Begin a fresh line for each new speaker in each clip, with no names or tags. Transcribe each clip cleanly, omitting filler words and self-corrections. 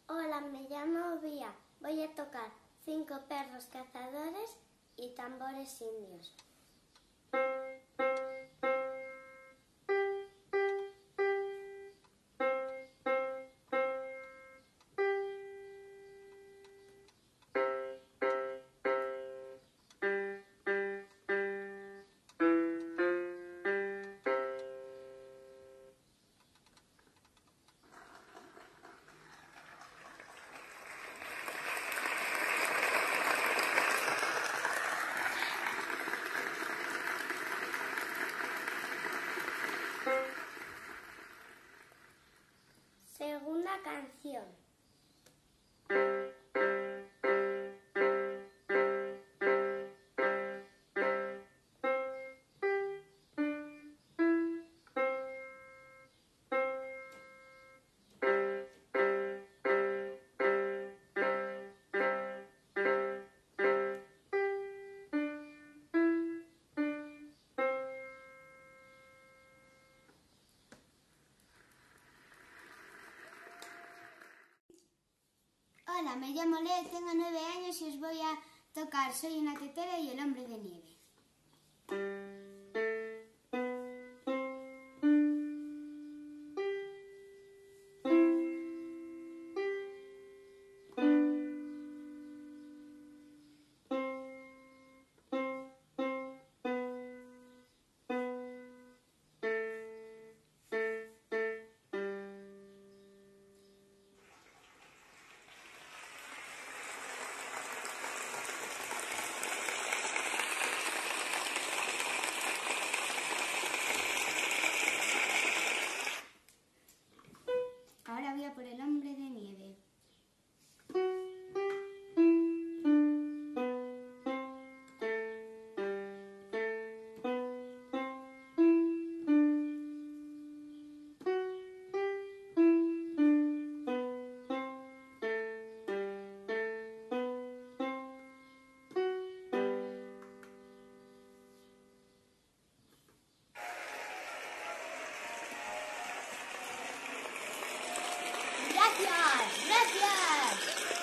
Hola, me llamo Bía. Voy a tocar 5 perros cazadores y tambores indios. Segunda canción.
Hola, me llamo Leo, tengo 9 años y os voy a tocar Soy una tetera y El hombre de nieve. Ahora voy a por El hombre de nieve. ¡Gracias!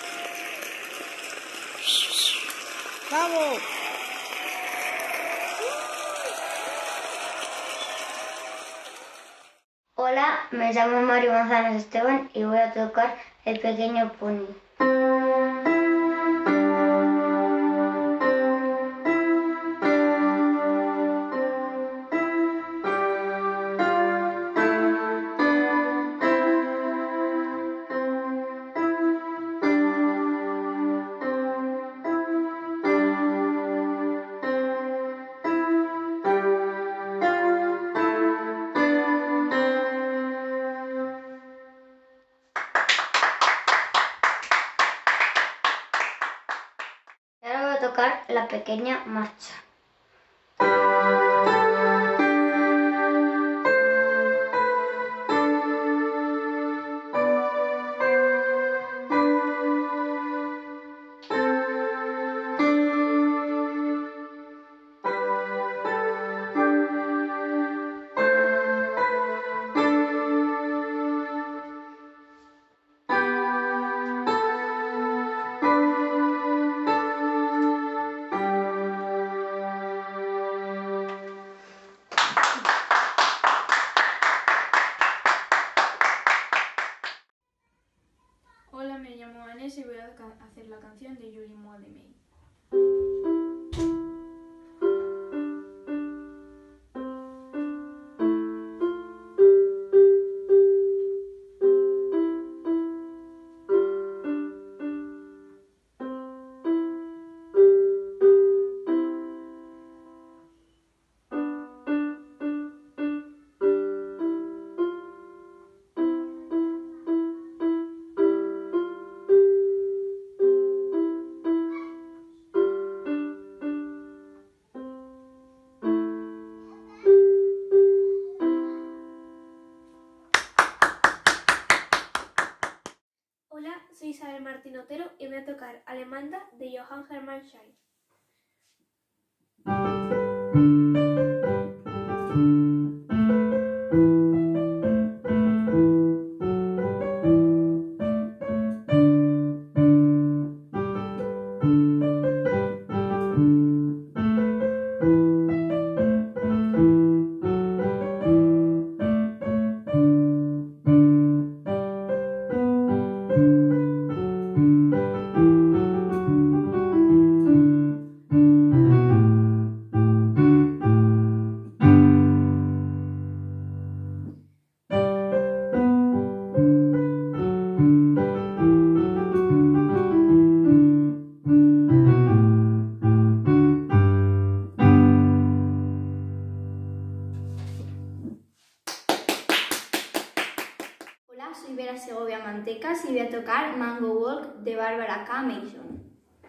¡Vamos!
Hola, me llamo Mario González Esteban y voy a tocar El pequeño pony. Ahora voy a tocar La pequeña marcha.
Hola, me llamo Vanessa y voy a hacer la canción de Yuri Moi de May. Hola, soy Isabel Martín Otero y voy a tocar Alemanda de Johann Hermann Scheid.
Walk de Barbara K. Mason.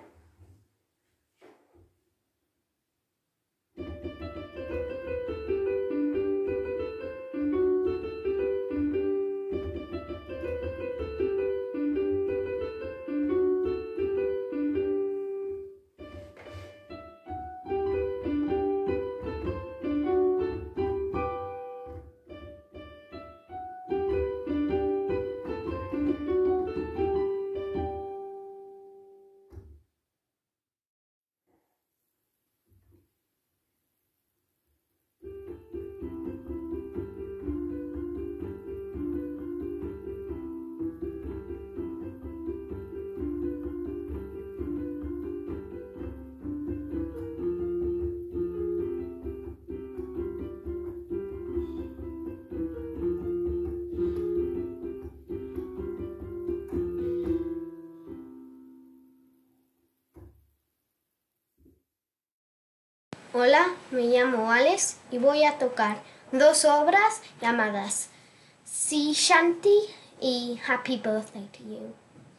Hola, me llamo Alex y voy a tocar dos obras llamadas Sea Shanty y Happy Birthday to You.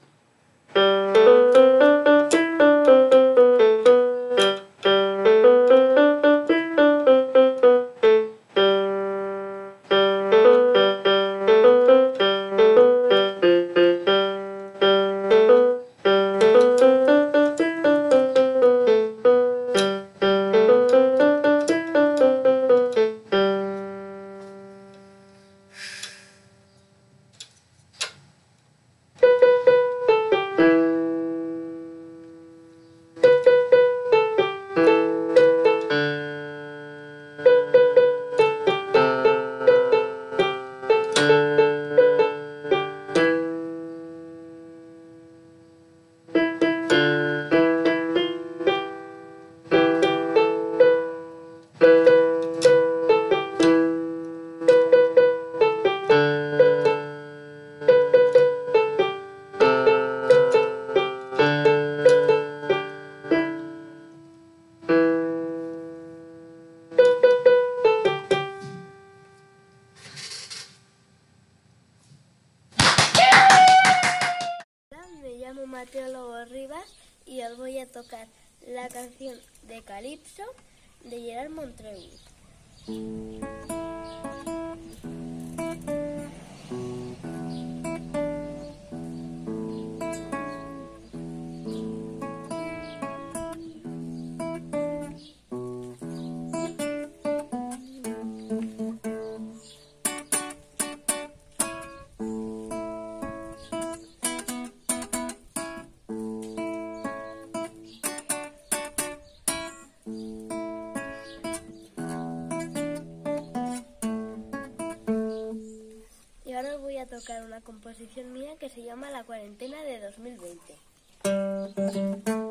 Me llamo Mateo Lobo Rivas y os voy a tocar la canción de Calipso de Gerard Montreuil. Y ahora os voy a tocar una composición mía que se llama La Cuarentena de 2020.